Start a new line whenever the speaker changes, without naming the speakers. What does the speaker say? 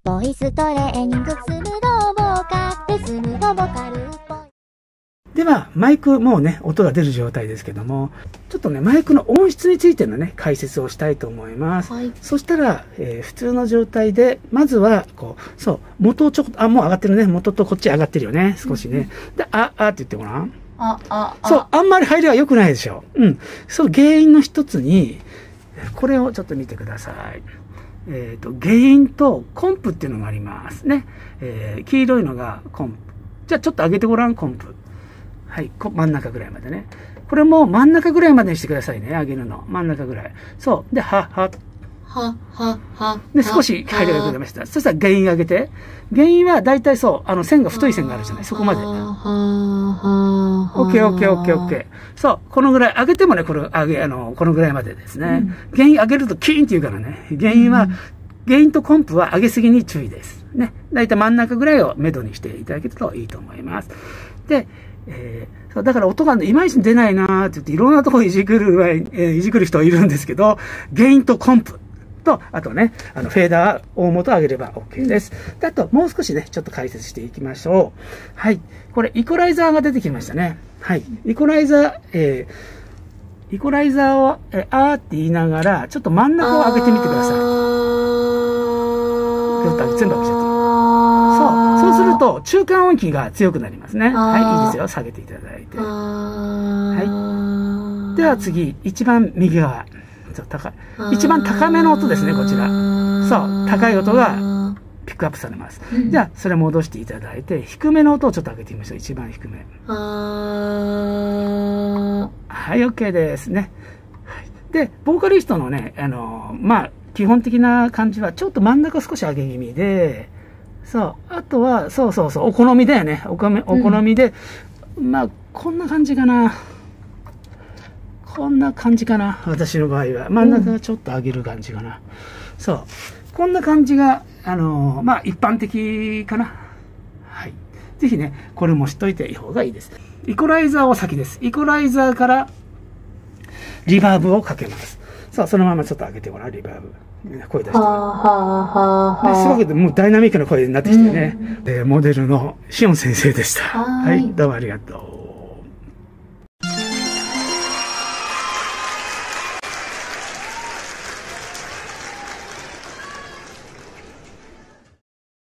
ボイストレーニングスムロボカルスムロボカルボイ。
では、マイクもうね、音が出る状態ですけども、ちょっとね、マイクの音質についてのね、解説をしたいと思います。はい、そしたら、普通の状態で、まずは、こう、そう、元をちょっと、もう上がってるね。元とこっち上がってるよね。少しね。で、って言ってごらん。そう、あんまり入りは良くないでしょ。うん。その原因の一つに、これをちょっと見てください。原因とコンプっていうのがありますね。黄色いのがコンプ。じゃあちょっと上げてごらん、コンプ。はい、真ん中ぐらいまでね。これも真ん中ぐらいまでにしてくださいね、上げるの。真ん中ぐらい。そう。で、で、少し入りが出ました。そしたら原因上げて。原因は大体そう、線が太い線があるじゃない。そこまで。オッケー。そう、このぐらい。上げてもね、このぐらいまでですね。原因上げるとキーンって言うからね。原因とコンプは上げすぎに注意です。ね。大体真ん中ぐらいを目処にしていただけるといいと思います。で、だから音がいまいち出ないなーって言っていろんなところいじくる人いるんですけど、原因とコンプと、あとね、フェーダー大元を上げれば OK です。で、あともう少しね、ちょっと解説していきましょう。はい。これ、イコライザーが出てきましたね。はい。イコライザーを、あーって言いながら、ちょっと真ん中を上げてみてください。全部上げちゃって。そうすると、中間音域が強くなりますね。はい、いいですよ。下げていただいて。はい。では次、一番右側。一番高めの音ですね、こちら。そう、高い音がピックアップされます。じゃあ、それ戻していただいて、低めの音をちょっと上げてみましょう。一番低め。はい、OK ですね。で、ボーカリストのね、基本的な感じは、ちょっと真ん中少し上げ気味で、そう。あとは、そう、お好みだよね。お好みで、こんな感じかな。私の場合は。真ん中がちょっと上げる感じかな。そう。こんな感じが、一般的かな。はい。ぜひね、これも知っといていい方がいいです。イコライザーを先です。イコライザーから、リバーブをかけます。さあ、そのままちょっと上げてごらん、リバーブ。声出して。すごくもうダイナミックな声になってきてね。モデルのシオン先生でした。はい、どうもありがとう。